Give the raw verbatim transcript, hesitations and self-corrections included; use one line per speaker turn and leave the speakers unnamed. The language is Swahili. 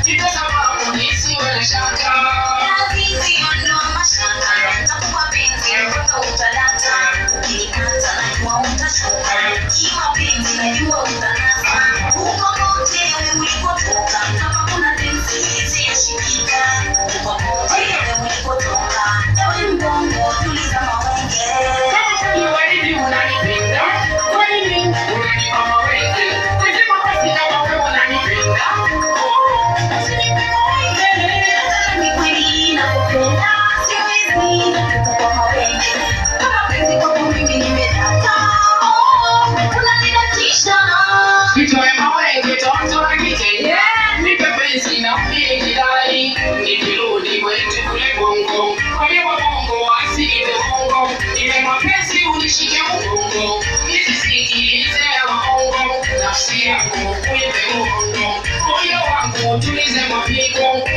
Ndio sababu nisiwe na shaka.
Azizi ondoa mashaka, nitakupa penzi mpaka utadata. Ukinikata najua utashuka, kimapenzi najua utanasa. Uko kote ulikotoka, hapa kuna penzi isiyashikika. Uko kote ulikotoka, ewe mbongo tuliza mawenge.
Kama ni waridi unanipenda, kweli unanipa mawenge. Kusema basi kama wewe unanipenda. Nitoe mawenge toto na kitenge, nipe penzi na pia nidai. Nikirudi kwetu kule Bongo, kwa hiyo Bongo asile Bongo. Ile mapenzi unishike mgongo, nisisikilize maongo. Nafsi yangu uipe uhondo, moyo wangu tulize mapigo.